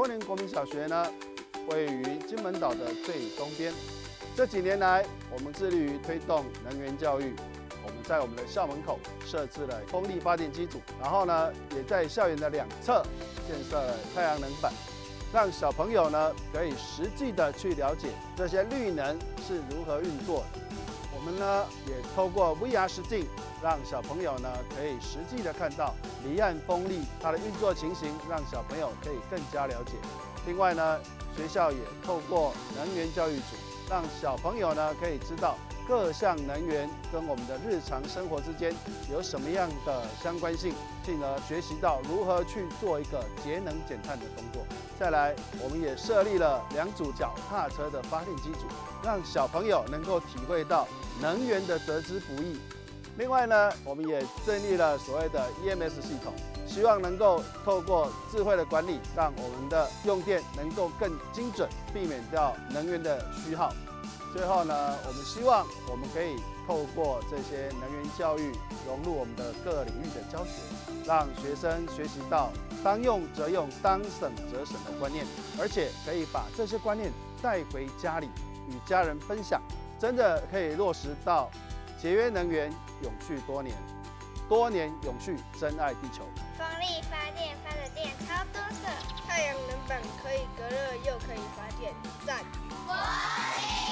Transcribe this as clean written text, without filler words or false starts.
多年国民小学呢，位于金门岛的最东边。这几年来，我们致力于推动能源教育。我们在我们的校门口设置了风力发电机组，然后呢，也在校园的两侧建设了太阳能板，让小朋友呢可以实际的去了解这些绿能是如何运作的。我们呢也透过 VR 实境，让小朋友呢可以实际的看到离岸风力它的运作情形，让小朋友可以更加了解。另外呢，学校也透过能源教育组，让小朋友呢可以知道各项能源跟我们的日常生活之间有什么样的相关性，进而学习到如何去做一个节能减碳的工作。再来，我们也设立了2组脚踏车的发电机组，让小朋友能够体会到能源的得之不易。另外呢，我们也建立了所谓的 EMS 系统，希望能够透过智慧的管理，让我们的用电能够更精准，避免掉能源的虚耗。最后呢，我们希望我们可以透过这些能源教育融入我们的各领域的教学，让学生学习到当用则用、当省则省的观念，而且可以把这些观念带回家里与家人分享，真的可以落实到节约能源、永续多年，多年永续，珍爱地球。 风力发电发的电超多色， 太阳能板可以隔热又可以发电，赞！ 国力